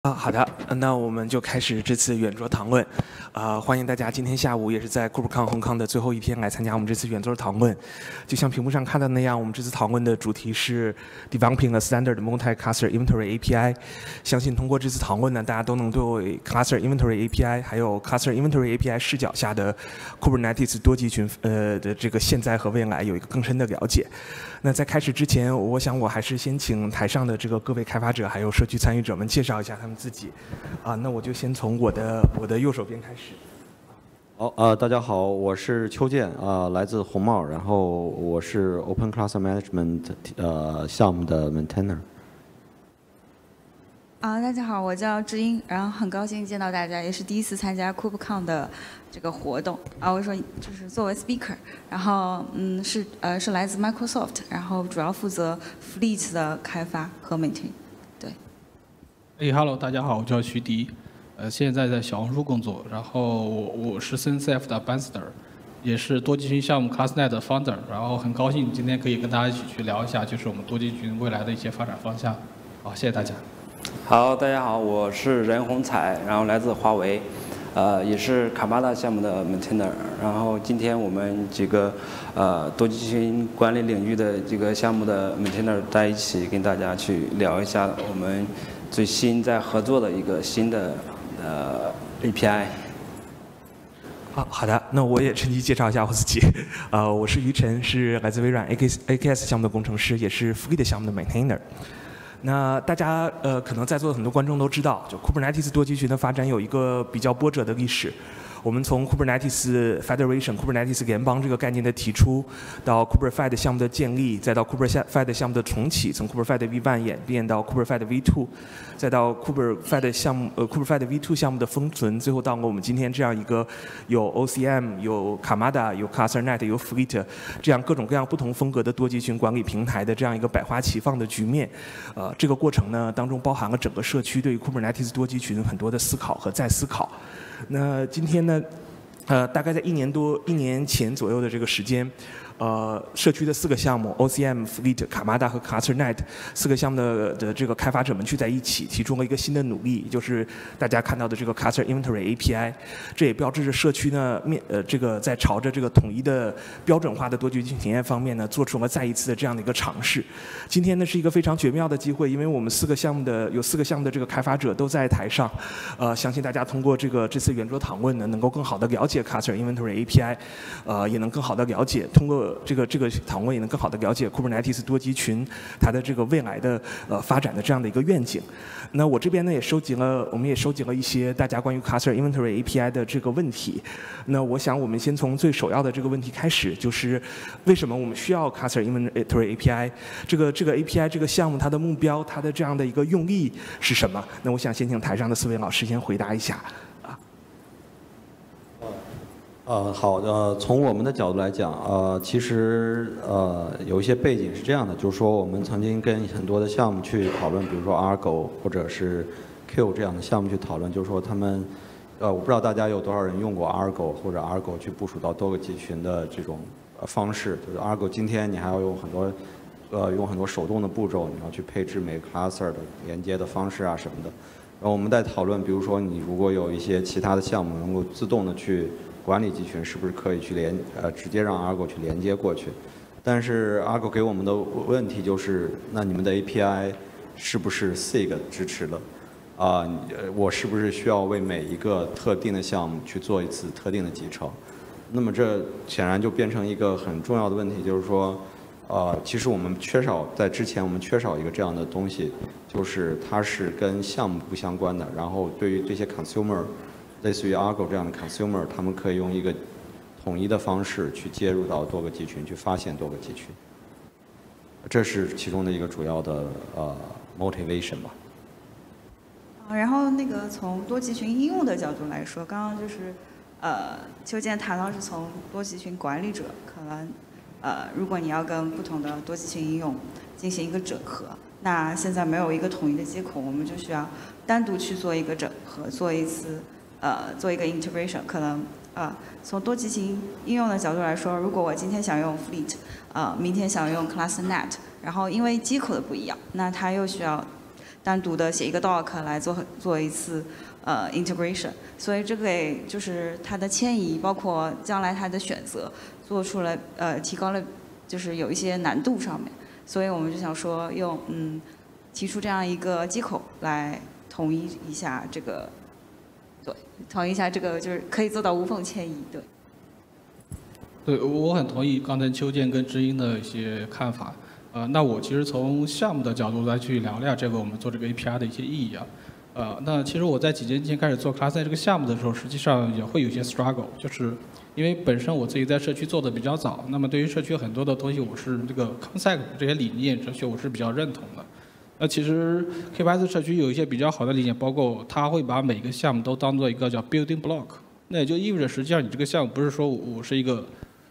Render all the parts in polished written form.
好的，那我们就开始这次圆桌讨论。欢迎大家今天下午也是在 KubeCon Hong Kong 的最后一天来参加我们这次圆桌讨论。就像屏幕上看到那样，我们这次讨论的主题是 Developing a Standard Multi-Cluster Inventory API。相信通过这次讨论呢，大家都能对 Cluster Inventory API 还有 Cluster Inventory API 视角下的 Kubernetes 多集群的这个现在和未来有一个更深的了解。那在开始之前，我想我还是先请台上的这个各位开发者还有社区参与者们介绍一下他们自己。那我就先从我的右手边开始。 好，大家好，我是邱健，来自红帽，然后我是 Open Cluster Management 项目的 Maintainer。 大家好，我叫知音，然后很高兴见到大家，也是第一次参加 KubeCon 的这个活动。我说就是作为 speaker， 然后是来自 Microsoft， 然后主要负责 Fleet 的开发和 maintain。对。 Hello， 大家好，我叫徐迪，现在在小红书工作，然后我是 CNCF 的 Ambassador， 也是多集群项目 ClassNet 的 Founder， 然后很高兴今天可以跟大家一起去聊一下，就是我们多集群未来的一些发展方向。好，谢谢大家。 好，大家好，我是任宏彩，然后来自华为，也是卡巴达项目的 maintainer。然后今天我们几个多集群管理领域的这个项目的 maintainer 在一起，跟大家去聊一下我们最新在合作的一个新的API。 好的，那我也趁机介绍一下我自己。我是于晨，是来自微软 AKS 项目的工程师，也是 Fleet 项目的 maintainer。那大家可能在座的很多观众都知道，就 Kubernetes 多集群的发展有一个比较波折的历史。我们从 Kubernetes Federation、Kubernetes 联邦这个概念的提出，到 KuberFed 项目的建立，再到 KuberFed 项目的重启，从 KuberFed V1 演变到 KuberFed V2， 再到 KuberFed 项目KuberFed V2 项目的封存，最后到了我们今天这样一个有 OCM、有 Kamada、有 ClusterNet、有 Fleet 这样各种各样不同风格的多集群管理平台的这样一个百花齐放的局面。这个过程呢当中包含了整个社区对于 Kubernetes 多集群很多的思考和再思考。那今天呢，大概在1年前左右的这个时间，社区的4个项目 OCM、Fleet、Kamada 和 ClusterNet 4个项目的这个开发者们聚在一起，提出了一个新的努力，就是大家看到的这个 Cluster Inventory API。这也标志着社区呢这个在朝着这个统一的标准化的多集群体验方面呢，做出了再一次的这样的一个尝试。今天呢是一个非常绝妙的机会，因为我们有4个项目的这个开发者都在台上，相信大家通过这次圆桌讨论呢，能够更好的了解 Cluster Inventory API，也能更好的了解通过这个讨论也能更好的了解 Kubernetes 多集群它的这个未来的发展的这样的一个愿景。那我这边呢我们也收集了一些大家关于 Cluster Inventory API 的这个问题。那我想我们先从最首要的这个问题开始，就是为什么我们需要 Cluster Inventory API？ 这个 API 这个项目它的目标，它的这样的一个用意是什么？那我想先请台上的4位老师先回答一下。 好，从我们的角度来讲，其实有一些背景是这样的，就是说我们曾经跟很多的项目去讨论，比如说 Argo 或者是 Q 这样的项目去讨论，就是说他们，我不知道大家有多少人用过 Argo 或者 Argo 去部署到多个集群的这种方式，就是 Argo 今天你还要用很多手动的步骤，你要去配置每个 cluster 的连接的方式啊什么的。然后我们在讨论，比如说你如果有一些其他的项目能够自动的去管理集群，是不是可以去直接让 Argo 去连接过去？但是 Argo 给我们的问题就是，那你们的 API 是不是 SIG 支持的？我是不是需要为每一个特定的项目去做一次特定的集成？那么这显然就变成一个很重要的问题，就是说，其实我们在之前我们缺少一个这样的东西，就是它是跟项目不相关的，然后对于这些 consumer。类似于 Argo 这样的 consumer， 他们可以用一个统一的方式去接入到多个集群，去发现多个集群。这是其中的一个主要的motivation 吧。 然后从多集群应用的角度来说，刚刚就是邱健谈到是从多集群管理者，可能如果你要跟不同的多集群应用进行一个整合，那现在没有一个统一的接口，我们就需要单独去做一个整合，做一个 integration。可能从多集群应用的角度来说，如果我今天想用 Fleet，明天想用 ClusterNet， 然后因为接口的不一样，那它又需要单独的写一个 doc 来做一次integration， 所以这个给就是它的迁移，包括将来它的选择，做出了提高了就是有一些难度上面，所以我们就想说用提出这样一个接口来统一一下这个，对，统一一下这个就是可以做到无缝迁移，对。 对，我很同意刚才邱健跟知音的一些看法。那我其实从项目的角度来去聊聊这个我们做这个 API 的一些意义啊。那其实我在几年前开始做 ClassNet 这个项目的时候，实际上也会有一些 struggle， 就是因为本身我自己在社区做的比较早，那么对于社区很多的东西，我是这个 concept 这些理念哲学我是比较认同的。那其实 K8s 社区有一些比较好的理念，包括它会把每个项目都当做一个叫 building block， 那也就意味着实际上你这个项目不是说我是一个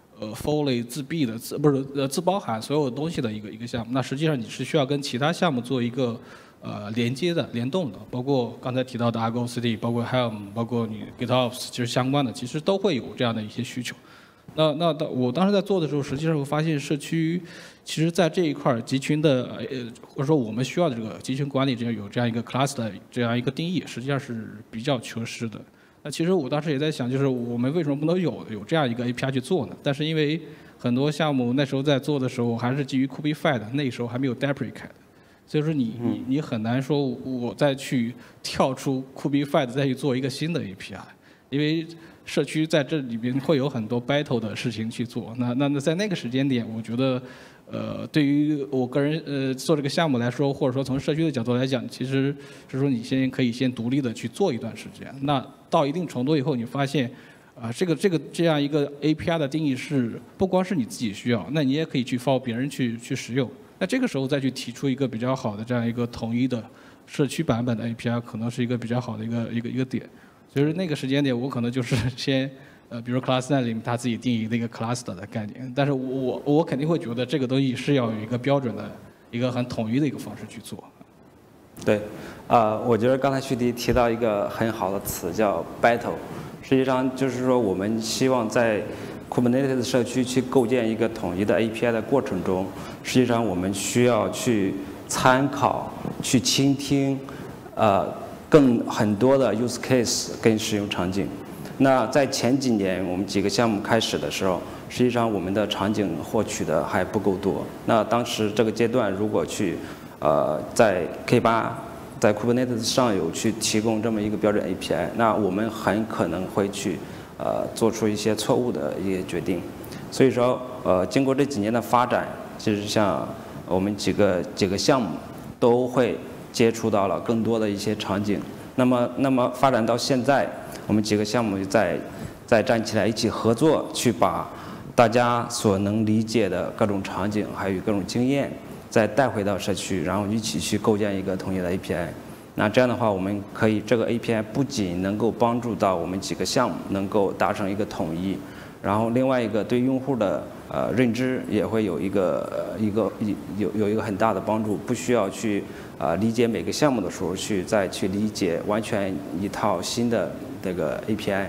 fully 自闭的自包含所有东西的一个项目，那实际上你是需要跟其他项目做一个连接的联动的，包括刚才提到的 Argo CD， 包括 Helm， 包括你 GitOps 其实相关的，其实都会有这样的一些需求。那我当时在做的时候，实际上我发现社区其实在这一块集群的或者说我们需要的这个集群管理这样有这样一个 class 的这样一个定义，实际上是比较缺失的。那其实我当时也在想，就是我们为什么不能有这样一个 API 去做呢？但是因为很多项目那时候在做的时候还是基于 Kubernetes， 那时候还没有 Deprecate， 所以说你很难说我再去跳出 Kubernetes 再去做一个新的 API， 因为社区在这里边会有很多 battle 的事情去做。那在那个时间点，我觉得对于我个人做这个项目来说，或者说从社区的角度来讲，其实是说你可以先独立的去做一段时间。那到一定程度以后，你发现这样一个 API 的定义是不光是你自己需要，那你也可以去 follow 别人去使用。那这个时候再去提出一个比较好的这样一个统一的社区版本的 API， 可能是一个比较好的一个点。所以那个时间点，我可能就是先比如 ClassNet 里面它自己定义的一个 cluster 的概念，但是我肯定会觉得这个东西是要有一个标准的一个很统一的一个方式去做。 对，我觉得刚才徐迪提到一个很好的词叫 battle， 实际上就是说我们希望在 Kubernetes 社区去构建一个统一的 API 的过程中，实际上我们需要去参考、去倾听，很多的 use case 跟使用场景。那在前几年我们几个项目开始的时候，实际上我们的场景获取的还不够多。那当时这个阶段如果去在 K8 在 Kubernetes 上有去提供这么一个标准 API， 那我们很可能会去做出一些错误的一些决定。所以说经过这几年的发展，其实像我们几个项目都会接触到了更多的一些场景。那么发展到现在，我们几个项目再站起来一起合作，去把大家所能理解的各种场景还有各种经验再带回到社区，然后一起去构建一个统一的 API。那这样的话，我们可以这个 API 不仅能够帮助到我们几个项目能够达成一个统一，然后另外一个对用户的认知也会有一个很大的帮助，不需要去理解每个项目的时候再去理解完全一套新的这个 API。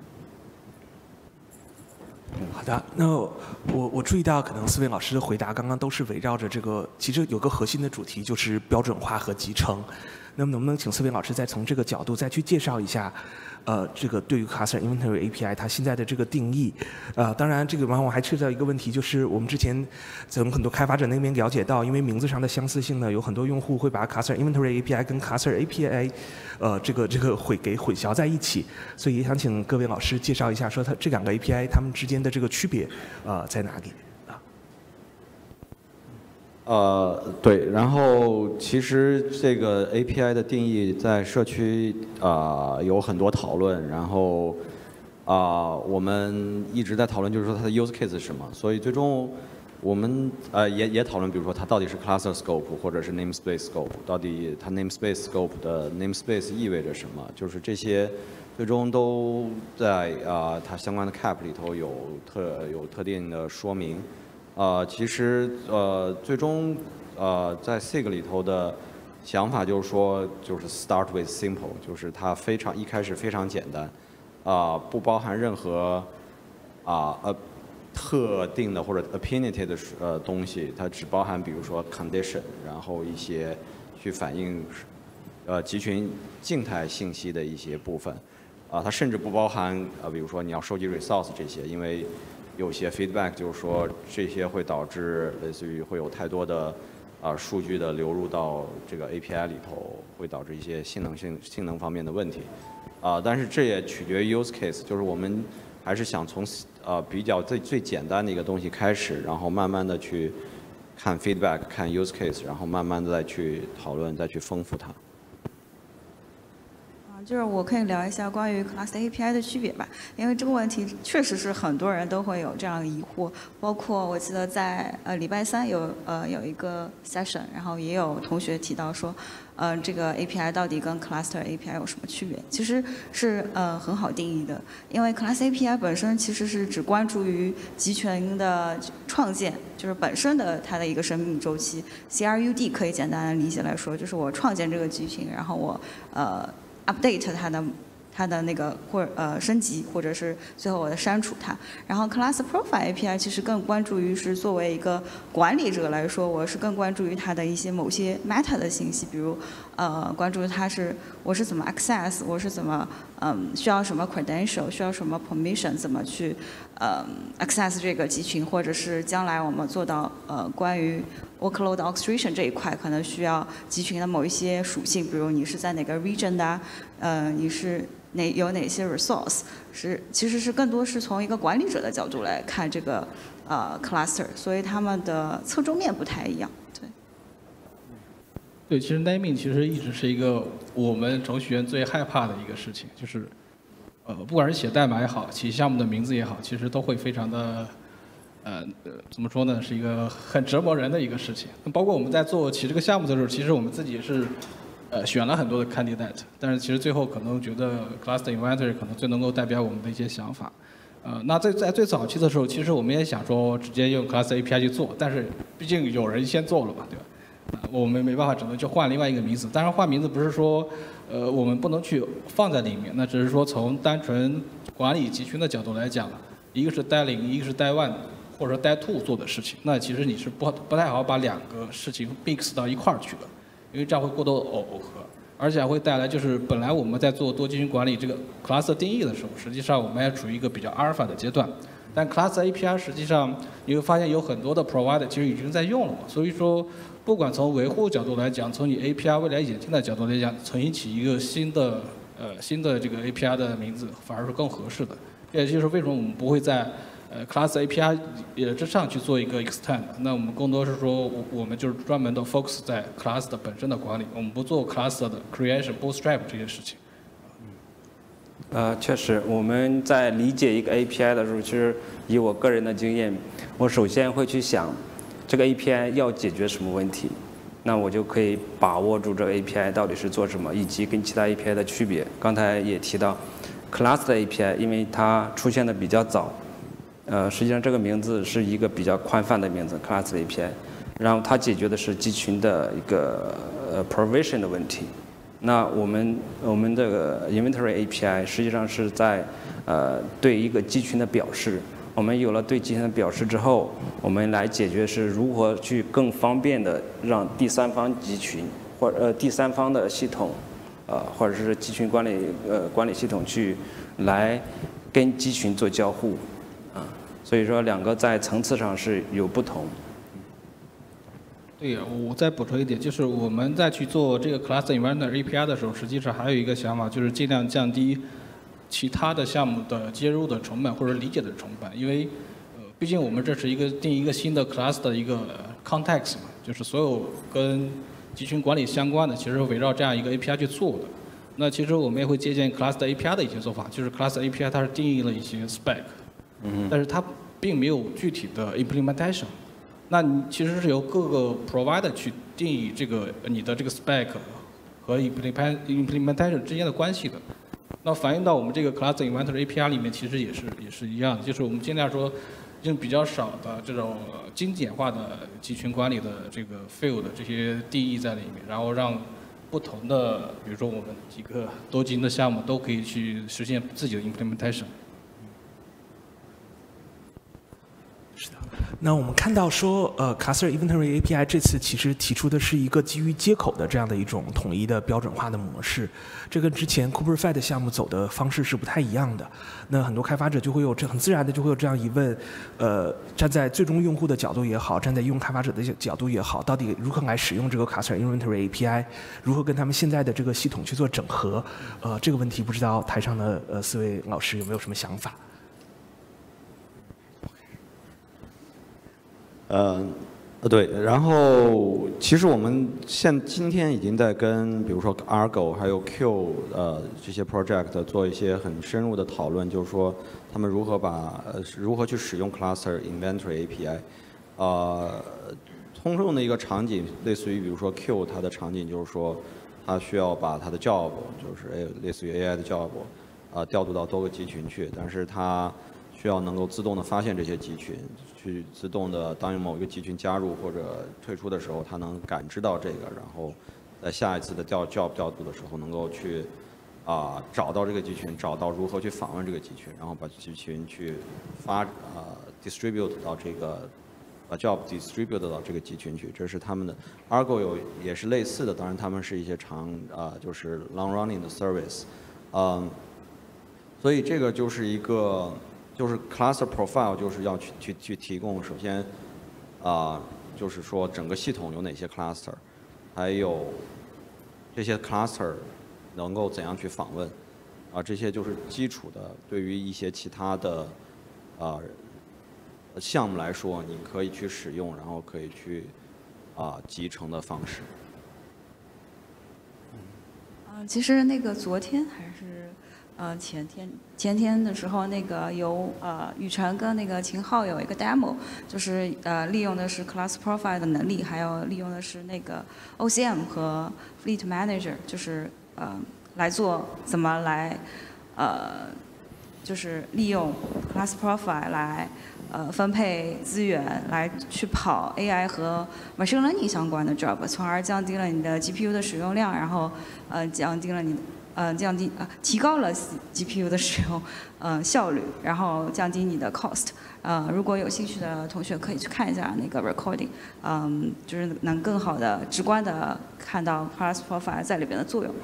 好的，那我注意到，可能4位老师的回答刚刚都是围绕着这个，其实有个核心的主题就是标准化和集成。那么能不能请4位老师再从这个角度再去介绍一下，这个对于 Cluster Inventory API 它现在的这个定义？当然这个往往还涉及到一个问题，就是我们之前从很多开发者那边了解到，因为名字上的相似性呢，有很多用户会把 Cluster Inventory API 跟 Cluster API 这个给混淆在一起，所以也想请各位老师介绍一下，说它这两个 API 它们之间的这个区别在哪里？ 对，然后其实这个 API 的定义在社区有很多讨论，然后我们一直在讨论，就是说它的 use case 是什么，所以最终我们也讨论，比如说它到底是 cluster scope 或者是 namespace scope， 到底它 namespace scope 的 namespace 意味着什么，就是这些最终都在它相关的 cap 里头有特定的说明。其实最终在 SIG 里头的想法就是说，就是 start with simple， 就是它一开始非常简单，不包含任何特定的或者 opinionated 的东西，它只包含比如说 condition， 然后一些去反映集群静态信息的一些部分，它甚至不包含比如说你要收集 resource 这些，因为有些 feedback 就是说这些会导致类似于会有太多的数据的流入到这个 API 里头，会导致一些性能方面的问题，但是这也取决于 use case， 就是我们还是想从比较最简单的一个东西开始，然后慢慢的去看 feedback， 看 use case， 然后慢慢的再去讨论，再去丰富它。 就是我可以聊一下关于 Class API 的区别吧，因为这个问题确实是很多人都会有这样的疑惑，包括我记得在礼拜三有一个 session， 然后也有同学提到说，这个 API 到底跟 Cluster API 有什么区别？其实是很好定义的，因为 Class API 本身其实是只关注于集群的创建，就是本身的它的一个生命周期。CRUD 可以简单的理解来说，就是我创建这个集群，然后我update 它的那个升级，或者是最后我的删除它。然后 Class Profile API 其实更关注于是作为一个管理者来说，我是更关注于它的一些某些 meta 的信息，比如关注我是怎么 access， 我是怎么需要什么 credential， 需要什么 permission， 怎么去access 这个集群，或者是将来我们做到关于 workload orchestration 这一块，可能需要集群的某一些属性，比如你是在哪个 region 的，你是有哪些 resource， 其实是更多是从一个管理者的角度来看这个cluster， 所以他们的侧重面不太一样。 对，其实 naming 其实一直是一个我们程序员最害怕的一个事情，就是不管是写代码也好，起项目的名字也好，其实都会非常的怎么说呢，是一个很折磨人的一个事情。包括我们在起这个项目的时候，其实我们自己也是选了很多的 candidate， 但是其实最后可能觉得 Cluster Inventory 可能最能够代表我们的一些想法。那在最早期的时候，其实我们也想说直接用 Cluster API 去做，但是毕竟有人先做了嘛，对吧？我们没办法，只能去换另外一个名字。当然换名字不是说我们不能去放在里面，那只是说从单纯管理集群的角度来讲，一个是带0，一个是带1，或者说带2做的事情，那其实你是不太好把两个事情 mix 到一块儿去的，因为这样会过多耦合，而且还会带来就是本来我们在做多集群管理这个 class 定义的时候，实际上我们还处于一个比较 alpha 的阶段。但 Class API 实际上你会发现有很多的 provider 其实已经在用了嘛，所以说不管从维护角度来讲，从你 API 未来演进的角度来讲，重新起一个新的这个 API 的名字反而是更合适的。这也就是为什么我们不会在Class API 之上去做一个 extend， 那我们更多是说我们就是专门的 focus 在 class 的本身的管理，我们不做 class 的 creation、bootstrap 这些事情。 确实，我们在理解一个 API 的时候，其实以我个人的经验，我首先会去想这个 API 要解决什么问题，那我就可以把握住这个 API 到底是做什么，以及跟其他 API 的区别。刚才也提到 Class 的 API， 因为它出现的比较早，实际上这个名字是一个比较宽泛的名字 Class 的 API， 然后它解决的是集群的一个provision 的问题。那我们这个 Inventory API 实际上是在对一个集群的表示，我们有了对集群的表示之后，我们来解决是如何去更方便的让第三方集群或者第三方的系统，或者是集群管理系统去来跟集群做交互，所以说两个在层次上是有不同。 对呀，我再补充一点，就是我们在去做这个 Class Inventory API 的时候，实际上还有一个想法，就是尽量降低其他的项目的接入的成本或者理解的成本，因为毕竟我们这是定一个新的 class 的一个 context 嘛，就是所有跟集群管理相关的，其实围绕这样一个 API 去做的。那其实我们也会借鉴 Class 的 API 的一些做法，就是 Class API 它是定义了一些 spec， 但是它并没有具体的 implementation。那你其实是由各个 provider 去定义你的这个 spec 和 implementation 之间的关系的。那反映到我们这个 Class Inventory API 里面，其实也是一样的，就是我们尽量说用比较少的这种精简化的集群管理的这个 field 这些定义在里面，然后让不同的，比如说我们几个多集群的项目都可以去实现自己的 implementation。 是的， 那我们看到说，Cluster Inventory API 这次其实提出的是一个基于接口的这样的一种统一的标准化的模式，这跟之前 KuberFed 项目走的方式是不太一样的。那很多开发者就会有很自然的就会有这样疑问，站在最终用户的角度也好，站在应用开发者的角度也好，到底如何来使用这个 Cluster Inventory API， 如何跟他们现在的这个系统去做整合？这个问题不知道台上的4位老师有没有什么想法？ 对，然后其实我们今天已经在跟比如说 Argo 还有 Q 这些 project 做一些很深入的讨论，就是说他们如何去使用 Cluster Inventory API。通用的一个场景，类似于比如说 Q 它的场景就是说，它需要把它的 job 就是类似于 AI 的 job 调度到多个集群去，但是它需要能够自动的发现这些集群，去自动的当有某一个集群加入或者退出的时候，它能感知到这个，然后在下一次的job 调度的时候，能够去找到这个集群，找到如何去访问这个集群，然后把集群去distribute 到这个把 job distribute 到这个集群去，这是他们的 Argo 也是类似的，当然他们是一些就是 long running 的 service，所以这个就是一个。就是 cluster profile 就是要去提供，首先就是说整个系统有哪些 cluster， 还有这些 cluster 能够怎样去访问，这些就是基础的。对于一些其他的项目来说，你可以去使用，然后可以去集成的方式。 其实那个昨天还是。前天的时候，那个由雨辰跟那个秦昊有一个 demo， 就是利用的是 class profile 的能力，还有利用的是那个 OCM 和 Fleet Manager， 就是来做怎么来就是利用 class profile 来分配资源，来去跑 AI 和 machine learning 相关的 job， 从而降低了你的 GPU 的使用量，然后降低了你提高了 GPU 的使用效率，然后降低你的 cost。如果有兴趣的同学可以去看一下那个 recording，就是能更好的、直观的看到 class profile 在里边的作用。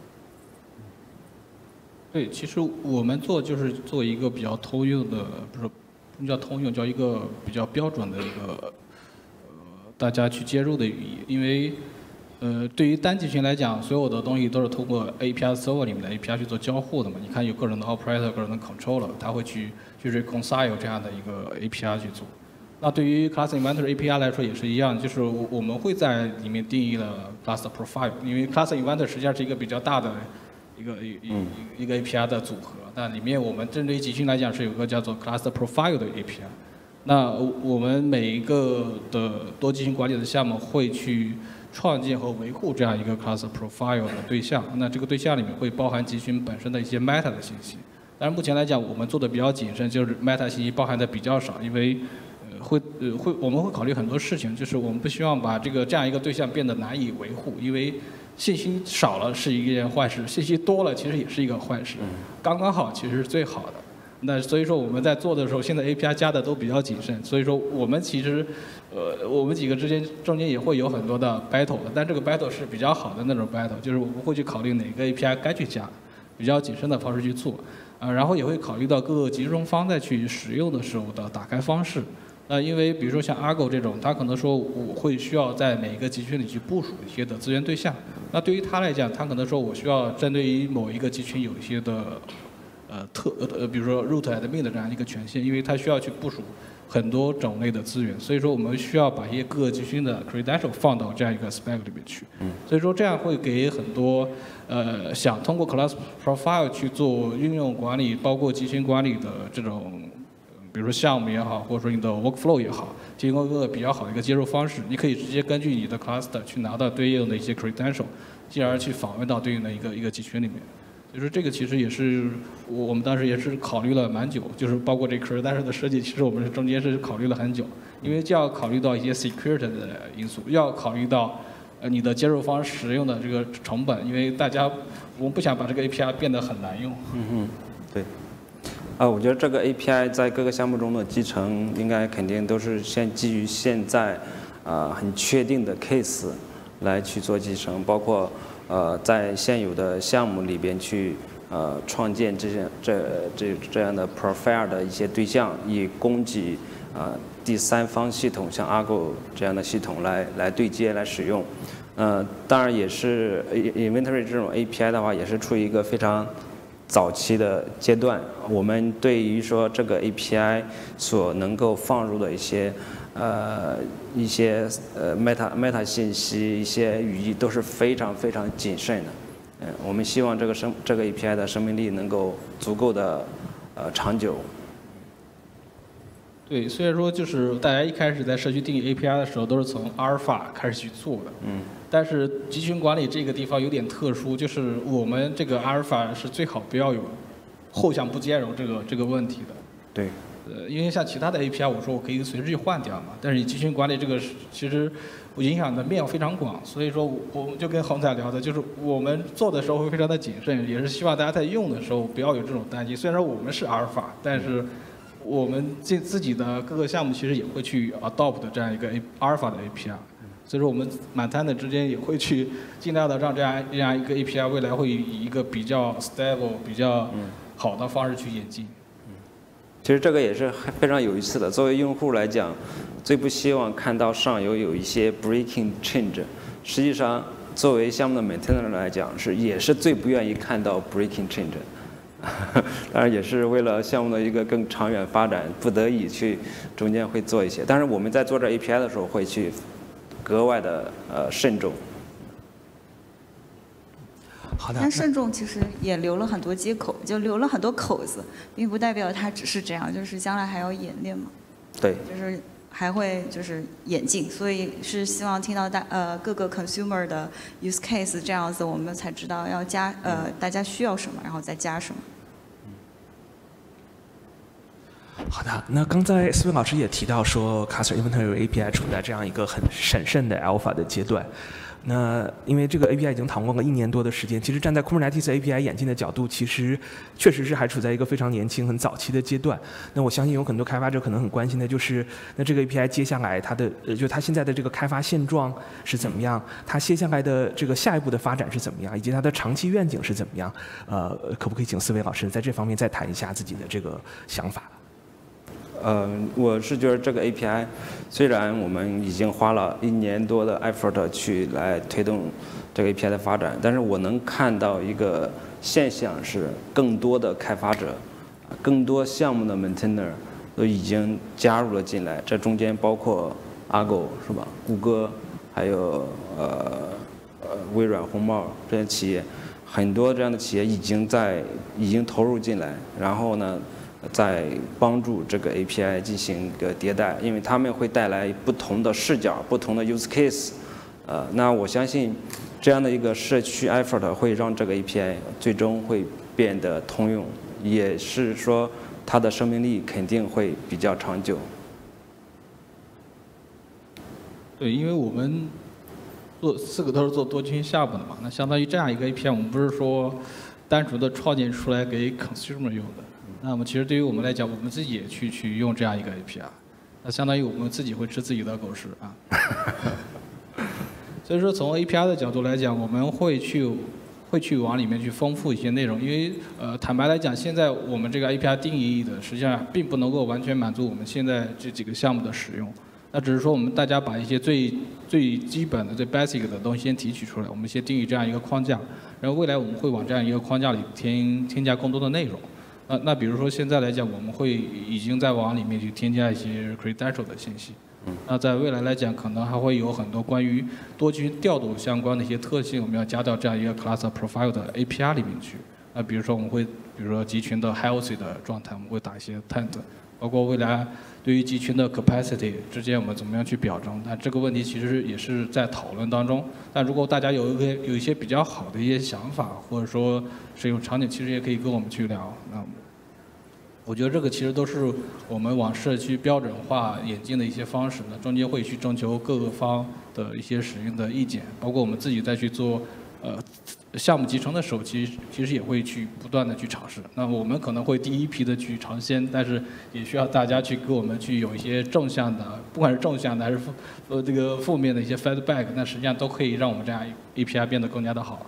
对，其实我们就是做一个比较通用的，不叫通用，叫一个比较标准的一个大家去接入的语义，因为。对于单集群来讲，所有的东西都是通过 API server 里面的 API 去做交互的嘛。你看有个人的 operator、个人的 controller， 他会去 reconcile 这样的一个 API 去做。那对于 Cluster Inventory API 来说也是一样，就是我们会在里面定义了 Cluster Profile， 因为 Cluster Inventory 实际上是一个比较大的一个 API 的组合。那里面我们针对集群来讲是有个叫做 Cluster Profile 的 API。那我们每一个的多集群管理的项目会去创建和维护这样一个 Cluster Profile 的对象，那这个对象里面会包含集群本身的一些 Meta 的信息。但是目前来讲，我们做的比较谨慎，就是 Meta 信息包含的比较少，因为我们会考虑很多事情，就是我们不希望把这样一个对象变得难以维护，因为信息少了是一件坏事，信息多了其实也是一个坏事，刚刚好其实是最好的。那所以说我们在做的时候，现在 API 加的都比较谨慎，所以说我们其实，我们几个中间也会有很多的 battle 的，但这个 battle 是比较好的那种 battle， 就是我们会去考虑哪个 API 该去加，比较谨慎的方式去做，然后也会考虑到各个集中方在去使用的时候的打开方式。因为比如说像 Argo 这种，它可能说我会需要在每一个集群里去部署一些的资源对象，那对于它来讲，它可能说我需要针对于某一个集群有一些的。比如说 root admin 的这样一个权限，因为它需要去部署很多种类的资源，所以说我们需要把一些各个集群的 credential 放到这样一个 spec 里面去。所以说这样会给很多想通过 class profile 去做应用管理，包括集群管理的这种，比如说项目也好，或者说你的 workflow 也好，提供一个比较好的一个接入方式。你可以直接根据你的 cluster 去拿到对应的一些 credential， 进而去访问到对应的一个集群里面。就是这个其实也是我们当时也是考虑了蛮久，就是包括这 credential 的设计，其实我们中间是考虑了很久，因为就要考虑到一些 security 的因素，要考虑到你的接入方使用的这个成本，因为我们不想把这个 API 变得很难用。 对。 我觉得这个 API 在各个项目中的集成，应该肯定都是先基于现在很确定的 case 来去做集成，包括在现有的项目里边去创建这样的 profile 的一些对象，以供给第三方系统，像 Argo 这样的系统来对接来使用。当然也是 Inventory 这种 API 的话，也是处于一个非常早期的阶段。我们对于说这个 API 所能够放入的一些meta 信息、一些语义都是非常非常谨慎的。我们希望这个 API 的生命力能够足够的长久。 对，虽然说就是大家一开始在社区定义 API 的时候都是从阿尔法开始去做的，但是集群管理这个地方有点特殊，就是我们这个阿尔法是最好不要有后项不兼容这个问题的。 对。 因为像其他的 API， 我说我可以随时去换掉嘛，但是你集群管理这个其实影响的面非常广，所以说我们就跟洪仔聊的，就是我们做的时候会非常的谨慎，也是希望大家在用的时候不要有这种担心。虽然说我们是阿尔法，但是我们自己的各个项目其实也会去 adopt 这样一个阿尔法的 API， 所以说我们满摊的之间也会去尽量的让这样一个 API 未来会以一个比较 stable、比较好的方式去演进。 其实这个也是非常有意思的。作为用户来讲，最不希望看到上游有一些 breaking change。实际上，作为项目的 maintainer 来讲，也是最不愿意看到 breaking change。当然也是为了项目的一个更长远发展，不得已去中间会做一些。但是我们在做这 API 的时候，会去格外的慎重。 好的。 但慎重其实也留了很多接口，就留了很多口子，并不代表它只是这样，就是将来还要演练嘛。 对。 就是还会就是演进，所以是希望听到各个 consumer 的 use case 这样子，我们才知道要加大家需要什么，然后再加什么。 好的，那刚才思维老师也提到说 Cluster Inventory API 处在这样一个很审慎的 alpha 的阶段。那因为这个 API 已经讨论了1年多的时间，其实站在 Kubernetes API 演进的角度，其实确实是还处在一个非常年轻、很早期的阶段。那我相信有很多开发者可能很关心的就是，那这个 API 接下来它的就它现在的这个开发现状是怎么样？它接下来的这个下一步的发展是怎么样？以及它的长期愿景是怎么样？可不可以请思维老师在这方面再谈一下自己的这个想法？ 我是觉得这个 API， 虽然我们已经花了1年多的 effort 去来推动这个 API 的发展，但是我能看到一个现象是，更多的开发者、更多项目的 maintainer 都已经加入了进来。这中间包括 Argo 是吧？谷歌，还有微软、红帽这些企业，很多这样的企业已经投入进来，然后呢，在帮助这个 API 进行一个迭代，因为他们会带来不同的视角、不同的 use case。那我相信这样的一个社区 effort 会让这个 API 最终会变得通用，也是说它的生命力肯定会比较长久。 对，因为我们4个都是做多群项目的嘛，那相当于这样一个 API， 我们不是说单纯的创建出来给 consumer 用的。那么其实对于我们来讲，我们自己也去用这样一个 API， 那相当于我们自己会吃自己的狗食啊。所以说从 API 的角度来讲，我们会去往里面去丰富一些内容，因为坦白来讲，现在我们这个 API 定义的实际上并不能够完全满足我们现在这几个项目的使用。那只是说我们大家把一些最基本的、最 basic 的东西先提取出来，我们先定义这样一个框架，然后未来我们会往这样一个框架里添加更多的内容。那比如说现在来讲，我们会已经在往里面去添加一些 credential 的信息。那在未来来讲，可能还会有很多关于多群调度相关的一些特性，我们要加到这样一个 cluster profile 的 API 里面去。那比如说我们会，比如说集群的 healthy 的状态，我们会打一些 tent， 包括未来对于集群的 capacity 之间我们怎么样去表征。那这个问题其实也是在讨论当中。但如果大家有一些比较好的一些想法，或者说使用场景，其实也可以跟我们去聊。那我觉得这个其实都是我们往社区标准化演进的一些方式呢，中间会去征求各个方的一些使用的意见，包括我们自己再去做项目集成的时候，其实也会去不断的去尝试。那我们可能会第一批的去尝鲜，但是也需要大家去给我们去有一些正向的，不管是正向的还是这个负面的一些 feedback， 那实际上都可以让我们这样 API 变得更加的好。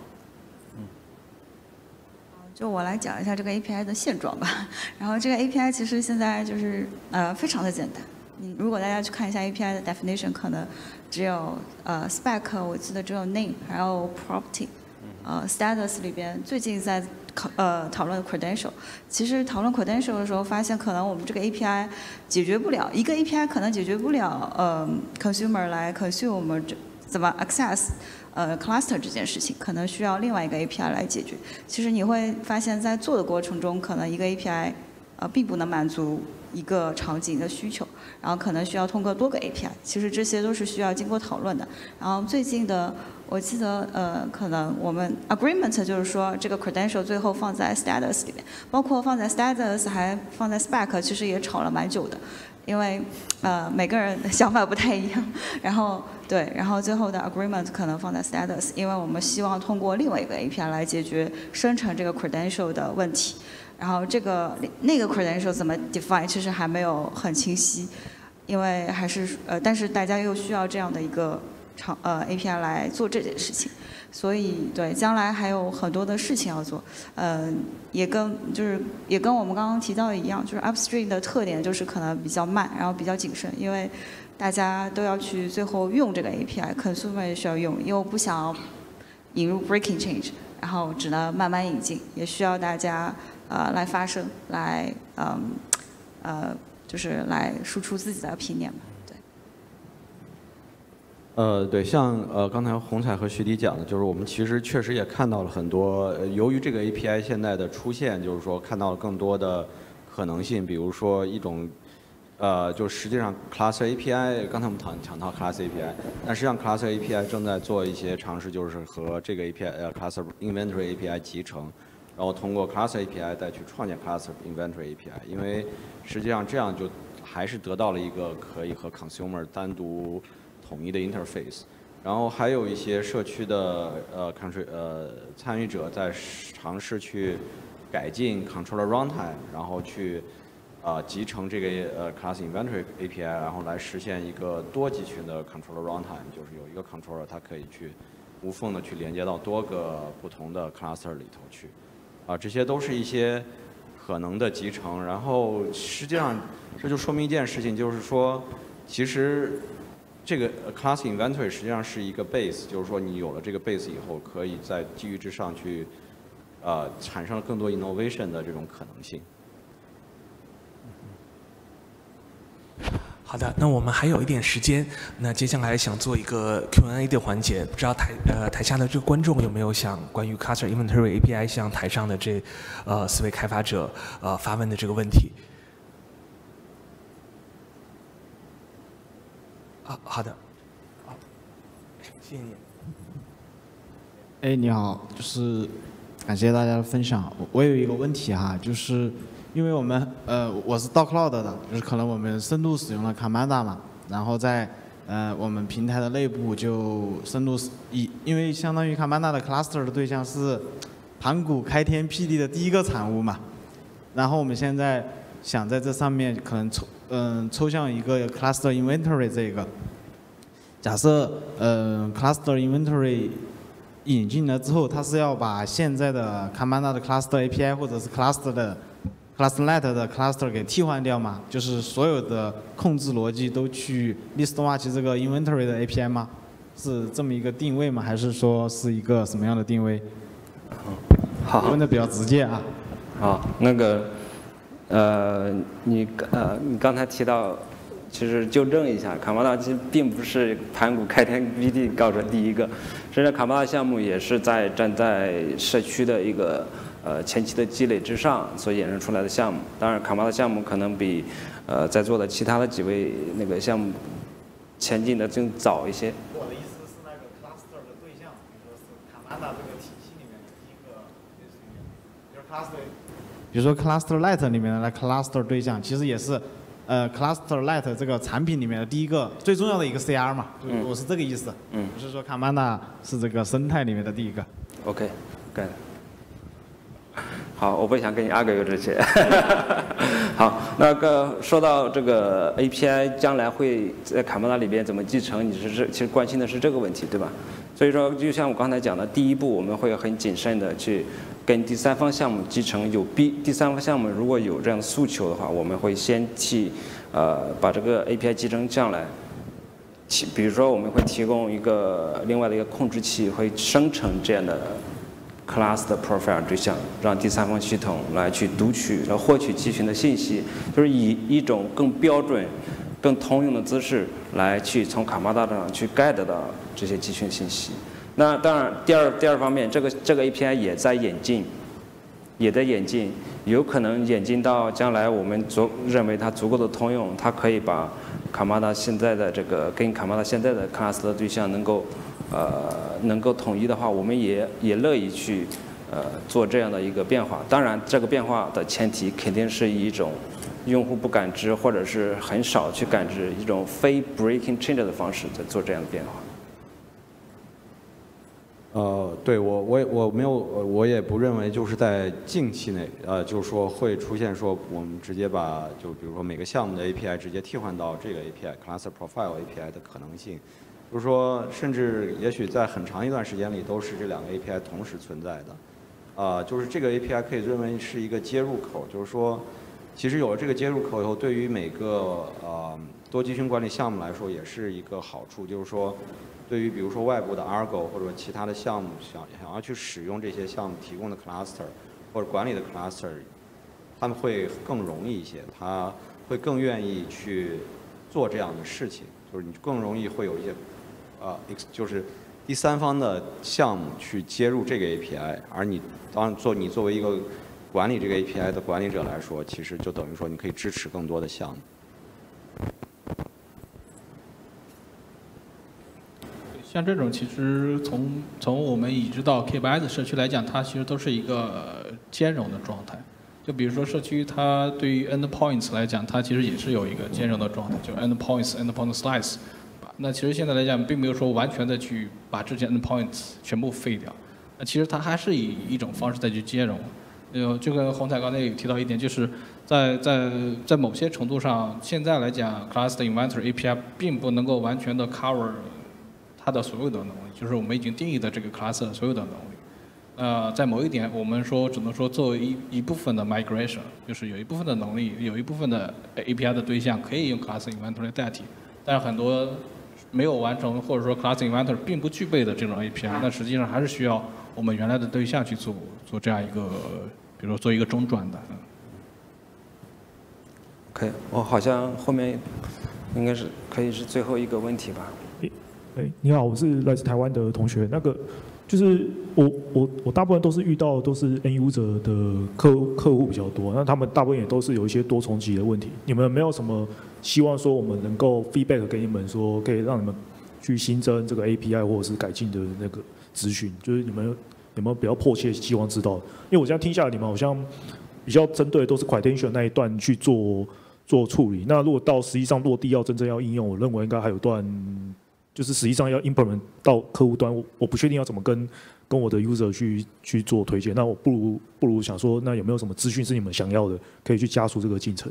就我来讲一下这个 API 的现状吧。然后这个 API 其实现在就是非常的简单。如果大家去看一下 API 的 definition， 可能只有spec， 我记得只有 name， 还有 property。status 里边最近在讨论 credential， 其实讨论 credential 的时候，发现可能我们这个 API 解决不了，一个 API 可能解决不了consumer 来 consume 我们怎么 access cluster 这件事情，可能需要另外一个 API 来解决。其实你会发现在做的过程中，可能一个 API 并不能满足一个场景的需求，然后可能需要通过多个 API， 其实这些都是需要经过讨论的。然后最近的，我记得可能我们 agreement 就是说这个 credential 最后放在 status 里面，包括放在 status 还放在 spec， 其实也吵了蛮久的，因为每个人的想法不太一样。然后最后的 agreement 可能放在 status， 因为我们希望通过另外一个 API 来解决生成这个 credential 的问题。然后那个 credential 怎么 define， 其实还没有很清晰，因为还是但是大家又需要这样的一个API 来做这件事情，所以对将来还有很多的事情要做，也跟我们刚刚提到的一样，就是 upstream 的特点就是可能比较慢，然后比较谨慎，因为大家都要去最后用这个 API，consumer 也需要用，又不想要引入 breaking change， 然后只能慢慢引进，也需要大家来发声，来就是来输出自己的opinion嘛。 对，像刚才洪彩和徐迪讲的，就是我们其实确实也看到了很多，由于这个 API 现在的出现，就是说看到了更多的可能性，比如说一种，就实际上 Cluster API， 刚才我们讲到 Cluster API， 但实际上 Cluster API 正在做一些尝试，就是和这个 API Cluster Inventory API 集成，然后通过 Cluster API 再去创建 Cluster Inventory API， 因为实际上这样就还是得到了一个可以和 Consumer 单独统一的 interface， 然后还有一些社区的参与者在尝试去改进 controller runtime， 然后去集成这个class inventory API， 然后来实现一个多集群的 controller runtime， 就是有一个 controller 它可以去无缝的去连接到多个不同的 cluster 里头去，这些都是一些可能的集成。然后实际上这就说明一件事情，就是说其实这个 class inventory 实际上是一个 base， 就是说你有了这个 base 以后，可以在基于之上去产生更多 innovation 的这种可能性。 好的，那我们还有一点时间，那接下来想做一个 Q&A 的环节，不知道台下的这个观众有没有想关于 Cluster Inventory API 向台上的这4位开发者发问的这个问题？好的，好，谢谢你。 哎，你好，就是感谢大家的分享。我有一个问题哈，就是因为我们我是 DocCloud 的，就是可能我们深度使用了 Camanda 嘛，然后在我们平台的内部就深度因为相当于 Camanda 的 cluster 的对象是盘古开天辟地的第一个产物嘛，然后我们现在想在这上面可能抽象一个 cluster inventory 这个，假设cluster inventory 引进了之后，它是要把现在的 Camanda 的 cluster API 或者是 ClusterNet 的 cluster 给替换掉嘛？就是所有的控制逻辑都去 list watch 这个 inventory 的 API 吗？是这么一个定位吗？还是说是一个什么样的定位？ 好， 问的比较直接啊。 好，那个你刚才提到，其实纠正一下，卡马达其实并不是盘古开天辟地搞出第一个，实际上卡马达项目也是站在社区的一个前期的积累之上所衍生出来的项目。当然，卡马达项目可能比在座的其他的几位那个项目前进的更早一些。 我的意思是那个 cluster 的对象，比如说是卡马达这个体系里面的第一个，就是 cluster， 比如说 ClusterNet 里面的那 cluster 对象，其实也是ClusterNet 这个产品里面的第一个最重要的一个 CR 嘛，我是这个意思。不是说 Camanda 是这个生态里面的第一个。 OK。 对。好，我不想跟你argue这些。好，那个说到这个 API 将来会在卡曼达里边怎么继承，你其实关心的是这个问题，对吧？所以说，就像我刚才讲的，第一步我们会很谨慎的去跟第三方项目继承，第三方项目如果有这样的诉求的话，我们会先去把这个 API 继承将来。比如说，我们会提供另外的一个控制器，会生成这样的 class 的 profile 对象，让第三方系统来去读取、来获取集群的信息，就是以一种更标准、更通用的姿势来去从卡曼达上去 get 到这些集群信息。那当然，第二方面，这个 API 也在演进，有可能演进到将来我们认为它足够的通用，它可以把卡曼达现在的跟卡曼达现在的 class 的对象能够统一的话，我们也乐意去做这样的一个变化。当然，这个变化的前提肯定是以一种用户不感知或者是很少去感知一种非 breaking change 的方式在做这样的变化。 对我也不认为就是在近期内就是说会出现说我们直接把就比如说每个项目的 API 直接替换到这个 API Cluster Profile API 的可能性。就是说，甚至也许在很长一段时间里都是这两个 API 同时存在的，就是这个 API 可以认为是一个接入口，就是说，其实有了这个接入口以后，对于每个多集群管理项目来说也是一个好处，就是说，对于比如说外部的 Argo 或者其他的项目想要去使用这些项目提供的 cluster 或者管理的 cluster， 他们会更容易一些，他会更愿意去做这样的事情，就是你更容易会有一些。就是第三方的项目去接入这个 API， 而你作为一个管理这个 API 的管理者来说，其实就等于说你可以支持更多的项目。 像这种其实从我们已知到 K8s 社区来讲，它其实都是一个兼容的状态。就比如说社区，它对于 endpoints 来讲，它其实也是有一个兼容的状态，就 endpoint slice。那其实现在来讲，并没有说完全的去把之前 endpoints 全部废掉。那其实它还是以一种方式再去兼容。就跟洪彩刚才也提到一点，就是在某些程度上，现在来讲 Cluster Inventory API 并不能够完全的 cover 它的所有的能力，就是我们已经定义的这个 cluster 所有的能力。在某一点，我们只能说作为一部分的 migration， 就是有一部分的能力，有一部分的 API 的对象可以用 Cluster Inventory 代替，但是很多没有完成或者说 Cluster Inventory 并不具备的这种 API， 那实际上还是需要我们原来的对象去做这样一个，比如说做一个中转的。 OK， 我好像后面应该是可以是最后一个问题吧。 你好，我是来自台湾的同学。就是我大部分都是遇到都是 end user 的客户比较多，那他们大部分也都是有一些多重级的问题。你们没有什么希望说我们能够 feedback 给你们说，可以让你们去新增这个 API 或者是改进的那个资讯？就是你们有没有比较迫切希望知道？因为我这样听下来，你们好像比较针对都是 credential 那一段去做处理。那如果到实际上落地要真正要应用，我认为应该还有段。就是实际上要 implement 到客户端，我不确定要怎么跟我的 user 去做推荐。那我不如想说，那有没有什么资讯是你们想要的，可以去加速这个进程？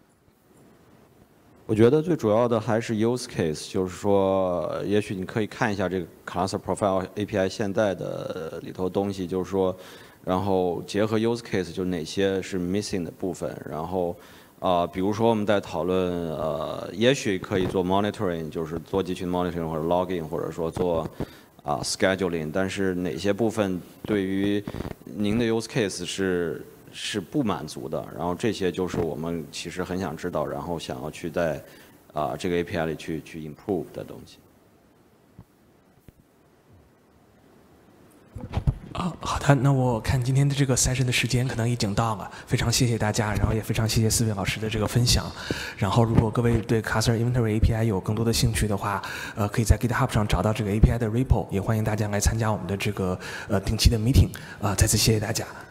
我觉得最主要的还是 use case， 就是说，也许你可以看一下这个 Cluster Profile API 现在的里头东西，就是说，然后结合 use case， 就哪些是 missing 的部分，然后。比如说我们在讨论，也许可以做 monitoring， 就是做集群 monitoring 或者 logging， 或者说做scheduling， 但是哪些部分对于您的 use case 是不满足的，然后这些就是我们其实很想知道，然后想要去在这个 API 里去 improve 的东西。 好的，那我看今天的这个session的时间可能已经到了，非常谢谢大家，然后也非常谢谢4位老师的这个分享。然后如果各位对 Cluster Inventory API 有更多的兴趣的话，可以在 GitHub 上找到这个 API 的 repo， 也欢迎大家来参加我们的这个定期的 meeting。再次谢谢大家。